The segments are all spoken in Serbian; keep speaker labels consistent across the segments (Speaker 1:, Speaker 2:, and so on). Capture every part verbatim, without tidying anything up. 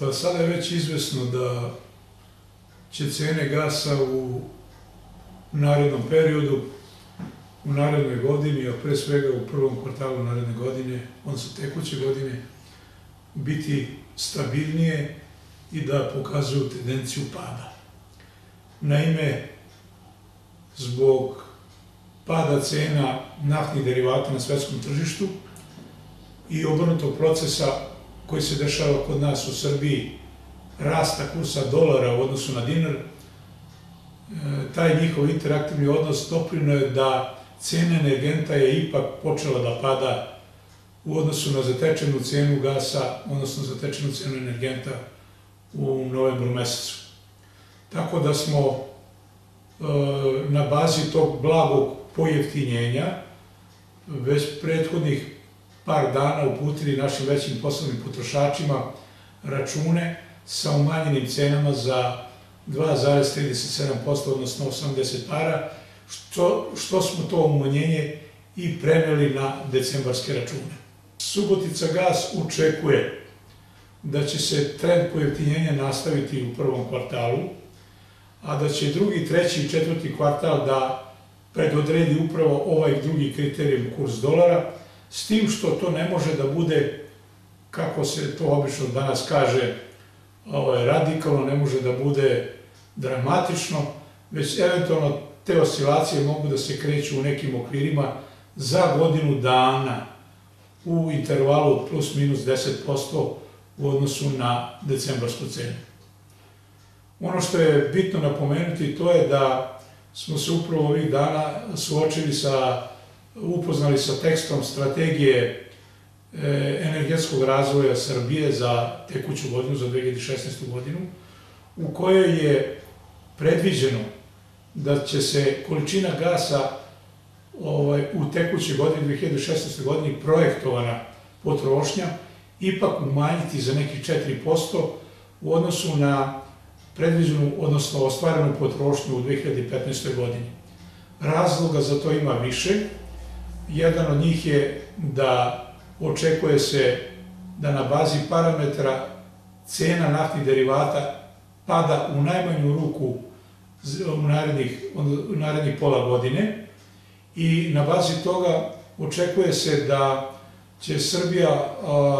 Speaker 1: Pa sada je već izvesno da će cene gasa u narednom periodu, u narednoj godini, a pre svega u prvom kvartalu naredne godine, odnosno tekuće godine, biti stabilnije i da pokazuju tendenciju pada. Naime, zbog pada cena naftnih derivata na svetskom tržištu i obrnutog procesa koji se dešava kod nas u Srbiji, rasta kursa dolara u odnosu na dinar, taj njihov interaktivni odnos doprineo je da cena energenta je ipak počela da pada u odnosu na zatečenu cenu gasa, odnosno zatečenu cenu energenta u novembru mesecu. Tako da smo na bazi tog blagog pojeftinjenja već prethodnih par dana uputili našim većim poslovnim potrošačima račune sa umanjenim cenama za dva zarez trideset sedam posto, odnosno osamdeset para, što smo to umanjenje i preneli na decembarske račune. Subotica gas očekuje da će se trend pojeftinjenja nastaviti u prvom kvartalu, a da će drugi, treći i četvrti kvartal da predodredi upravo ovaj drugi kriterijum, kurs dolara, s tim što to ne može da bude, kako se to obično danas kaže, radikalno, ne može da bude dramatično, već eventualno te oscilacije mogu da se kreću u nekim okvirima za godinu dana u intervalu od plus minus deset posto u odnosu na decembarsku cenu. Ono što je bitno napomenuti to je da smo se upravo ovih dana suočili sa, upoznali sa tekstom strategije energetskog razvoja Srbije za tekuću godinu, za dve hiljade šesnaestu godinu, u kojoj je predviđeno da će se količina gasa u tekućoj godini, dve hiljade šesnaestoj godini, projektovana potrošnja, ipak umanjiti za nekih četiri posto u odnosu na predviđenu, odnosno ostvarenu potrošnju u dve hiljade petnaestoj godini. Razloga za to ima više. Jedan od njih je da očekuje se da na bazi parametra cena naftnih derivata pada u najmanju ruku u narednih pola godine i na bazi toga očekuje se da će Srbija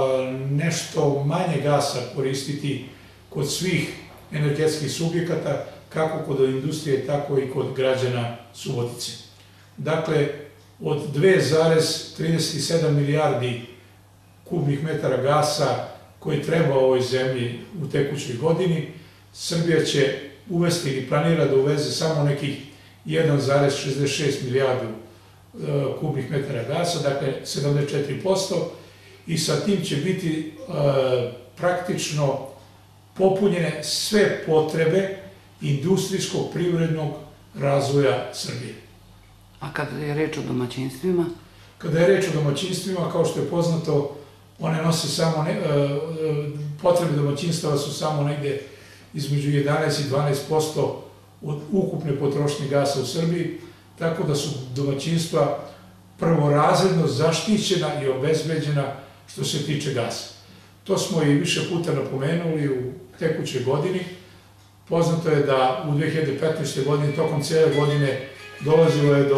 Speaker 1: nešto manje gasa koristiti kod svih energetskih subjekata, kako kod industrije, tako i kod građana Subotice. Dakle, od dve zarez trideset sedam milijardi kubnih metara gasa koji treba ovoj zemlji u tekućoj godini, Srbija će uvesti ili planira da uveze samo nekih jedan zarez šezdeset šest milijardi kubnih metara gasa, dakle sedamdeset četiri posto, i sa tim će biti praktično popunjene sve potrebe industrijskog privrednog razvoja Srbije.
Speaker 2: A kada je reč o domaćinstvima?
Speaker 1: Kada je reč o domaćinstvima, kao što je poznato, one nose samo, potrebe domaćinstava su samo negde između jedanaest i dvanaest posto od ukupne potrošnje gasa u Srbiji, tako da su domaćinstva prvorazredno zaštićena i obezbeđena što se tiče gasa. To smo i više puta napomenuli u tekućoj godini. Poznato je da u dve hiljade petnaestoj godini, tokom cijele godine, dolazilo je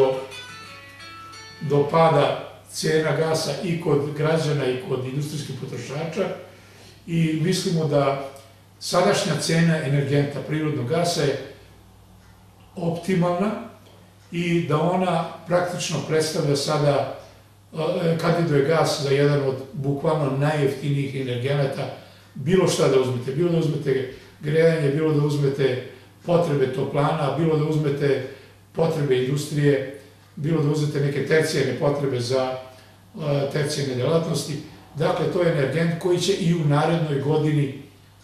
Speaker 1: do pada cena gasa i kod građana i kod industrijskih potrošača i mislimo da sadašnja cena energenta, prirodnog gasa, je optimalna i da ona praktično predstavlja sada, kandiduje gas za jedan od bukvalno najjeftinijih energenata, bilo šta da uzmete, bilo da uzmete grejanje, bilo da uzmete potrebe toplana, bilo da uzmete potrebe industrije, bilo da uzmete neke tercijarne potrebe za tercijarne delatnosti. Dakle, to je energent koji će i u narednoj godini,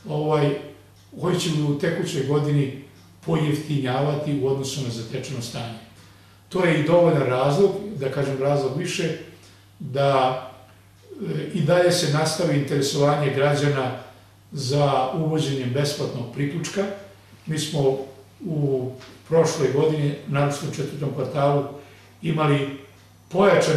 Speaker 1: koji će u tekućoj godini pojeftinjavati u odnosu na zatečeno stanje. To je i dovoljan razlog, da kažem razlog više, da i dalje se nastavi interesovanje građana za uvođenjem besplatnog priključka. Mi smo u prošloj godini, naročito u četvrtom kvartalu, imali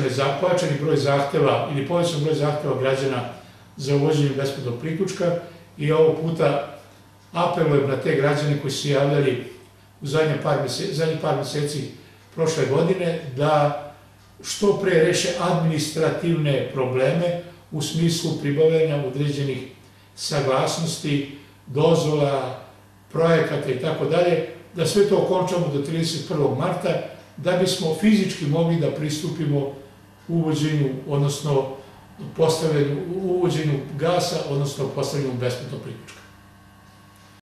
Speaker 1: pojačani broj zahteva ili povećan broj zahteva građana za uvođenjem besplatnog priključka i ovog puta apelujem na te građane koji su javljali u zadnjih par meseci prošle godine da što pre reše administrativne probleme u smislu pribavljanja određenih saglasnosti, dozvola, projekata i tako dalje, da sve to okončamo do trideset prvog marta, da bismo fizički mogli da pristupimo uvođenju, odnosno postavljanju, uvođenju gasa, odnosno postavljanju besplatnog priključka.